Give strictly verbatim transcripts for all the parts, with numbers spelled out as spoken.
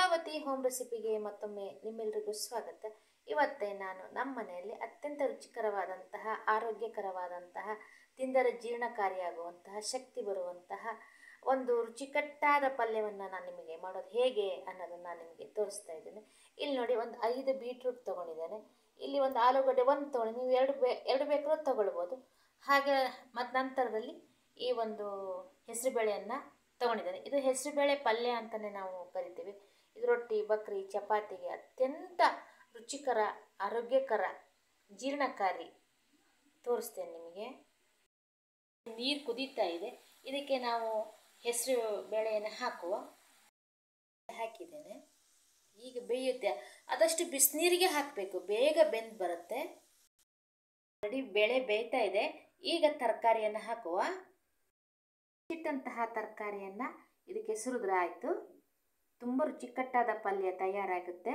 Hemavathi home ರೆಸಿಪಿಗೆ ಮತ್ತೊಮ್ಮೆ ನಿಮ್ಮೆಲ್ಲರಿಗೂ ಸ್ವಾಗತ. ಇವತ್ತೇ ನಾನು ನಮ್ಮ ಮನೆಯಲ್ಲಿ ಅತ್ಯಂತ ರುಚಿಕರವಾದಂತಹ ಆರೋಗ್ಯಕರವಾದಂತಹ ತಿಂದರೆ ಜೀರ್ಣಕಾರಿಯಾಗುವಂತಹ ಶಕ್ತಿ ಬರುವಂತಹ ಒಂದು ರುಚಿಕಟ್ಟಾದ ಪಲ್ಯವನ್ನು ನಾನು ನಿಮಗೆ ಮಾಡೋದು ಹೇಗೆ ಅನ್ನೋದನ್ನು ನಾನು ನಿಮಗೆ ತೋರಿಸ್ತಾ ಇದ್ದೇನೆ. ಇಲ್ಲಿ ನೋಡಿ, ಒಂದು ಐದು ಬೀಟ್ರೂಟ್ ತೊಗೊಂಡಿದ್ದೇನೆ. ಇಲ್ಲಿ ಒಂದು ಆಲೂಗಡ್ಡೆ ಒಂದು ತೊಗೊಂಡು, ನೀವು ಎರಡು ಬೇ ಎರಡು ಬೇಕಾದ್ರೂ ತೊಗೊಳ್ಬೋದು. ಹಾಗೆ ಮತ್ತು ನಂತರದಲ್ಲಿ ಈ ಒಂದು ಹೆಸರುಬೇಳೆಯನ್ನು ತೊಗೊಂಡಿದ್ದೇನೆ. ಇದು ಹೆಸರುಬೇಳೆ ಪಲ್ಯ ಅಂತಲೇ ನಾವು ಕರಿತೀವಿ. ಇದು ರೊಟ್ಟಿ, ಬಕ್ರಿ, ಚಪಾತಿಗೆ ಅತ್ಯಂತ ರುಚಿಕರ, ಆರೋಗ್ಯಕರ, ಜೀರ್ಣಕಾರಿ. ತೋರಿಸ್ತೇನೆ ನಿಮಗೆ. ನೀರು ಕುದೀತಾ ಇದೆ. ಇದಕ್ಕೆ ನಾವು ಹೆಸರು ಬೇಳೆಯನ್ನು ಹಾಕುವ ಹಾಕಿದ್ದೇನೆ. ಈಗ ಬೇಯುತ್ತೆ. ಆದಷ್ಟು ಬಿಸಿನೀರಿಗೆ ಹಾಕಬೇಕು, ಬೇಗ ಬೆಂದು ಬರುತ್ತೆ. ರೆಡಿ, ಬೇಳೆ ಬೇಯ್ತಾ ಇದೆ. ಈಗ ತರಕಾರಿಯನ್ನು ಹಾಕುವ. ಇಟ್ಟಂತಹ ತರಕಾರಿಯನ್ನು ಇದಕ್ಕೆ ಸುರಿದ್ರೆ ಆಯಿತು. ತುಂಬ ರುಚಿಕಟ್ಟಾದ ಪಲ್ಯ ತಯಾರಾಗುತ್ತೆ.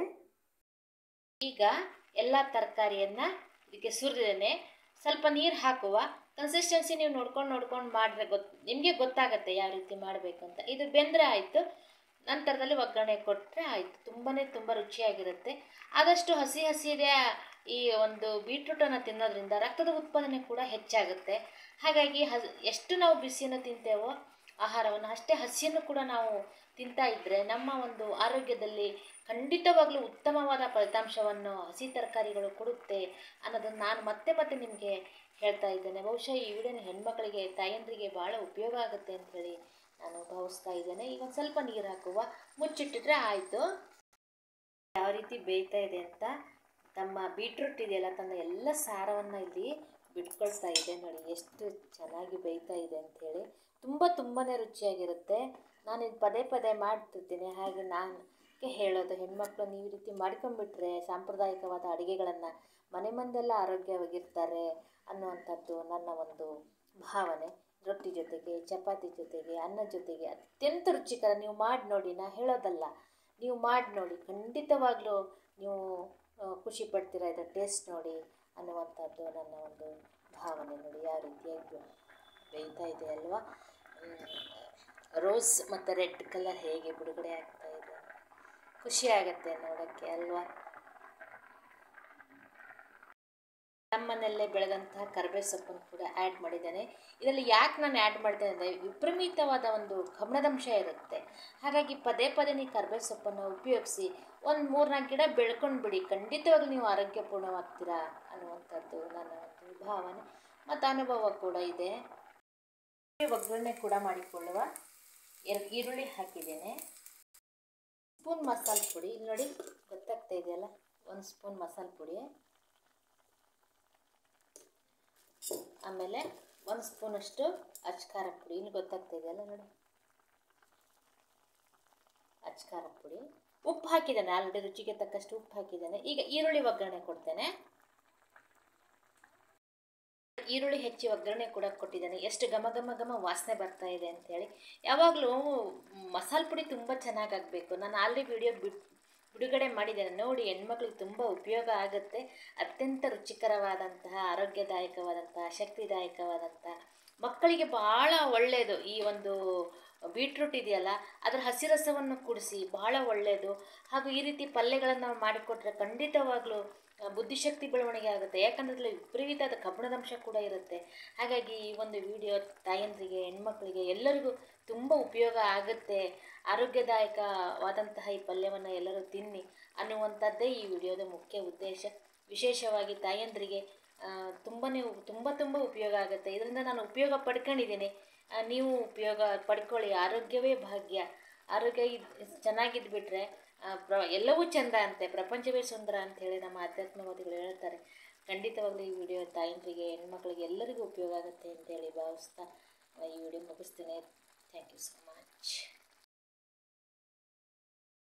ಈಗ ಎಲ್ಲ ತರಕಾರಿಯನ್ನು ಇದಕ್ಕೆ ಸುರಿದೇನೆ. ಸ್ವಲ್ಪ ನೀರು ಹಾಕುವ. ಕನ್ಸಿಸ್ಟೆನ್ಸಿ ನೀವು ನೋಡ್ಕೊಂಡು ನೋಡ್ಕೊಂಡು ಮಾಡಿದ್ರೆ ಗೊತ್ತು, ನಿಮಗೆ ಗೊತ್ತಾಗುತ್ತೆ ಯಾವ ರೀತಿ ಮಾಡಬೇಕಂತ. ಇದು ಬೆಂದರೆ ಆಯಿತು. ನಂತರದಲ್ಲಿ ಒಗ್ಗರಣೆ ಕೊಟ್ಟರೆ ಆಯಿತು. ತುಂಬಾ ತುಂಬ ರುಚಿಯಾಗಿರುತ್ತೆ. ಆದಷ್ಟು ಹಸಿ ಹಸಿದೇ ಈ ಒಂದು ಬೀಟ್ರೂಟನ್ನು ತಿನ್ನೋದ್ರಿಂದ ರಕ್ತದ ಉತ್ಪಾದನೆ ಕೂಡ ಹೆಚ್ಚಾಗುತ್ತೆ. ಹಾಗಾಗಿ ಹಸ್ ಎಷ್ಟು ನಾವು ಬಿಸಿಯನ್ನು ತಿಂತೇವೋ ಆಹಾರವನ್ನು, ಅಷ್ಟೇ ಹಸಿಯನ್ನು ಕೂಡ ನಾವು ತಿಂತಾ ಇದ್ದರೆ ನಮ್ಮ ಒಂದು ಆರೋಗ್ಯದಲ್ಲಿ ಖಂಡಿತವಾಗ್ಲೂ ಉತ್ತಮವಾದ ಫಲಿತಾಂಶವನ್ನು ಹಸಿ ತರಕಾರಿಗಳು ಕೊಡುತ್ತೆ ಅನ್ನೋದನ್ನು ನಾನು ಮತ್ತೆ ಮತ್ತೆ ನಿಮಗೆ ಹೇಳ್ತಾ ಇದ್ದೇನೆ. ಬಹುಶಃ ಈ ವಿಡಿಯೋನ ಹೆಣ್ಮಕ್ಳಿಗೆ, ತಾಯಂದ್ರಿಗೆ ಭಾಳ ಉಪಯೋಗ ಆಗುತ್ತೆ ಅಂಥೇಳಿ ನಾನು ಭಾವಿಸ್ತಾ ಇದ್ದೇನೆ. ಈಗ ಒಂದು ಸ್ವಲ್ಪ ನೀರು ಹಾಕುವ, ಮುಚ್ಚಿಟ್ಟಿದ್ರೆ ಆಯಿತು. ಯಾವ ರೀತಿ ಬೇಯ್ತಾ ಇದೆ ಅಂತ. ತಮ್ಮ ಬೀಟ್ರೂಟ್ ಇದೆಯಲ್ಲ, ತನ್ನ ಎಲ್ಲ ಸಾರವನ್ನು ಇಲ್ಲಿ ಬಿಟ್ಕೊಳ್ತಾ ಇದೆ. ನೋಡಿ ಎಷ್ಟು ಚೆನ್ನಾಗಿ ಬೇಯ್ತಾ ಇದೆ ಅಂಥೇಳಿ. ತುಂಬ ತುಂಬಾ ರುಚಿಯಾಗಿರುತ್ತೆ. ನಾನು ಇದು ಪದೇ ಪದೇ ಮಾಡ್ತಿರ್ತೀನಿ. ಹಾಗೆ ನಾನು ಹೇಳೋದು, ಹೆಣ್ಮಕ್ಳು ನೀವು ಈ ರೀತಿ ಮಾಡ್ಕೊಂಡ್ಬಿಟ್ರೆ ಸಾಂಪ್ರದಾಯಿಕವಾದ ಅಡುಗೆಗಳನ್ನು ಮನೆ ಮಂದೆಲ್ಲ ಆರೋಗ್ಯವಾಗಿರ್ತಾರೆ ಅನ್ನುವಂಥದ್ದು ನನ್ನ ಒಂದು ಭಾವನೆ. ರೊಟ್ಟಿ ಜೊತೆಗೆ, ಚಪಾತಿ ಜೊತೆಗೆ, ಅನ್ನದ ಜೊತೆಗೆ ಅತ್ಯಂತ ರುಚಿಕರ. ನೀವು ಮಾಡಿ ನೋಡಿ, ನಾ ಹೇಳೋದಲ್ಲ, ನೀವು ಮಾಡಿ ನೋಡಿ. ಖಂಡಿತವಾಗ್ಲೂ ನೀವು ಖುಷಿ ಪಡ್ತೀರಾ ಇದರ ಟೇಸ್ಟ್ ನೋಡಿ ಅನ್ನುವಂಥದ್ದು ನನ್ನ ಒಂದು ಭಾವನೆ. ನೋಡಿ ಯಾವ ರೀತಿಯಾಗಿ ಬೇಯ್ತಾ ಇದೆ ಅಲ್ವಾ. ರೋಸ್ ಮತ್ತು ರೆಡ್ ಕಲರ್ ಹೇಗೆ ಬಿಡುಗಡೆ ಆಗ್ತಾ ಇದೆ, ಖುಷಿ ಆಗುತ್ತೆ ನೋಡೋಕ್ಕೆ ಅಲ್ವಾ. ನಮ್ಮನೆಯಲ್ಲೇ ಬೆಳೆದಂತಹ ಕರಿಬೇವು ಸೊಪ್ಪನ್ನು ಕೂಡ ಆ್ಯಡ್ ಮಾಡಿದ್ದೇನೆ. ಇದರಲ್ಲಿ ಯಾಕೆ ನಾನು ಆ್ಯಡ್ ಮಾಡಿದ್ದೇನೆ ಅಂದರೆ, ವಿಪರೀತವಾದ ಒಂದು ಕಬ್ಬಿಣದಂಶ ಇರುತ್ತೆ. ಹಾಗಾಗಿ ಪದೇ ಪದೇ ನೀವು ಕರಿಬೇವು ಸೊಪ್ಪನ್ನು ಉಪಯೋಗಿಸಿ ಒಂದು ಮೂರು ನಾಲ್ಕು ಗಿಡ ಬೆಳ್ಕೊಂಡು ಬಿಡಿ. ಖಂಡಿತವಾಗ್ಲೂ ನೀವು ಆರೋಗ್ಯಪೂರ್ಣವಾಗ್ತೀರಾ ಅನ್ನುವಂಥದ್ದು ನನ್ನ ಒಂದು ಭಾವನೆ ಮತ್ತು ಅನುಭವ ಕೂಡ ಇದೆ. ಒಗ್ಗರಣೆ ಕೂಡ ಮಾಡಿಕೊಳ್ಳುವ. ಎರಡು ಈರುಳ್ಳಿ ಹಾಕಿದ್ದೇನೆ. ಸ್ಪೂನ್ ಮಸಾಲೆ ಪುಡಿ, ಇಲ್ಲಿ ನೋಡಿ ಗೊತ್ತಾಗ್ತಾ ಇದೆಯಲ್ಲ, ಒಂದು ಸ್ಪೂನ್ ಮಸಾಲೆ ಪುಡಿ. ಆಮೇಲೆ ಒಂದು ಸ್ಪೂನಷ್ಟು ಅಚ್ಕಾರ ಪುಡಿ, ಇಲ್ಲಿ ಗೊತ್ತಾಗ್ತಾ ಇದೆಯಲ್ಲ ನೋಡಿ, ಅಚ್ಕಾರ ಪುಡಿ. ಉಪ್ಪು ಹಾಕಿದ್ದೇನೆ ಆಲ್ರೆಡಿ, ರುಚಿಗೆ ತಕ್ಕಷ್ಟು ಉಪ್ಪು ಹಾಕಿದ್ದೇನೆ. ಈಗ ಈರುಳ್ಳಿ ಒಗ್ಗರಣೆ ಕೊಡ್ತೇನೆ. ಈರುಳ್ಳಿ ಹೆಚ್ಚಿ ಒಗ್ಗರಣೆ ಕೂಡ ಕೊಟ್ಟಿದ್ದೇನೆ. ಎಷ್ಟು ಘಮ ಘಮ ಘಮ ವಾಸನೆ ಬರ್ತಾ ಇದೆ ಅಂಥೇಳಿ. ಯಾವಾಗಲೂ ಮಸಾಲೆ ಪುಡಿ ತುಂಬ ಚೆನ್ನಾಗಾಗಬೇಕು. ನಾನು ಆಲ್ರೆಡಿ ವಿಡಿಯೋ ಬಿಡ್ ಬಿಡುಗಡೆ ಮಾಡಿದ್ದೇನೆ ನೋಡಿ. ಹೆಣ್ಮಕ್ಳಿಗೆ ತುಂಬ ಉಪಯೋಗ ಆಗುತ್ತೆ. ಅತ್ಯಂತ ರುಚಿಕರವಾದಂತಹ, ಆರೋಗ್ಯದಾಯಕವಾದಂತಹ, ಶಕ್ತಿದಾಯಕವಾದಂತಹ, ಮಕ್ಕಳಿಗೆ ಭಾಳ ಒಳ್ಳೆಯದು. ಈ ಒಂದು ಬೀಟ್ರೂಟ್ ಇದೆಯಲ್ಲ, ಅದರ ಹಸಿ ರಸವನ್ನು ಕುಡಿಸಿ, ಭಾಳ ಒಳ್ಳೆಯದು. ಹಾಗೂ ಈ ರೀತಿ ಪಲ್ಯಗಳನ್ನು ನಾವು ಮಾಡಿಕೊಟ್ರೆ ಖಂಡಿತವಾಗ್ಲೂ ಬುದ್ಧಿಶಕ್ತಿ ಬೆಳವಣಿಗೆ ಆಗುತ್ತೆ. ಯಾಕಂದರೆ ಅದರಲ್ಲಿ ವಿಪರೀತವಾದ ಕಬ್ಬಿಣದಂಶ ಕೂಡ ಇರುತ್ತೆ. ಹಾಗಾಗಿ ಈ ಒಂದು ವಿಡಿಯೋ ತಾಯಂದ್ರಿಗೆ, ಹೆಣ್ಮಕ್ಳಿಗೆ ಎಲ್ಲರಿಗೂ ತುಂಬ ಉಪಯೋಗ ಆಗುತ್ತೆ. ಆರೋಗ್ಯದಾಯಕವಾದಂತಹ ಈ ಪಲ್ಯವನ್ನು ಎಲ್ಲರೂ ತಿನ್ನಿ ಅನ್ನುವಂಥದ್ದೇ ಈ ವಿಡಿಯೋದ ಮುಖ್ಯ ಉದ್ದೇಶ. ವಿಶೇಷವಾಗಿ ತಾಯಂದ್ರಿಗೆ ತುಂಬಾ ತುಂಬ ತುಂಬ ಉಪಯೋಗ ಆಗುತ್ತೆ. ಇದರಿಂದ ನಾನು ಉಪಯೋಗ ಪಡ್ಕೊಂಡಿದ್ದೀನಿ. ನೀವು ಉಪಯೋಗ ಪಡ್ಕೊಳ್ಳಿ. ಆರೋಗ್ಯವೇ ಭಾಗ್ಯ. ಆರೋಗ್ಯ ಚೆನ್ನಾಗಿದ್ದುಬಿಟ್ರೆ ಪ್ರ ಎಲ್ಲವೂ ಚೆಂದ ಅಂತೆ, ಪ್ರಪಂಚವೇ ಸುಂದರ ಅಂಥೇಳಿ ನಮ್ಮ ಆಧ್ಯಾತ್ಮವಾದಿಗಳು ಹೇಳ್ತಾರೆ. ಖಂಡಿತವಾಗ್ಲೂ ಈ ವಿಡಿಯೋ ತಾಯಂದ್ರಿಗೆ, ಹೆಣ್ಮಕ್ಳಿಗೆ ಎಲ್ಲರಿಗೂ ಉಪಯೋಗ ಆಗುತ್ತೆ ಅಂತೇಳಿ ಭಾವಿಸ್ತಾ ಈ ವಿಡಿಯೋ ಮುಗಿಸ್ತೇನೆ. Thank you so much.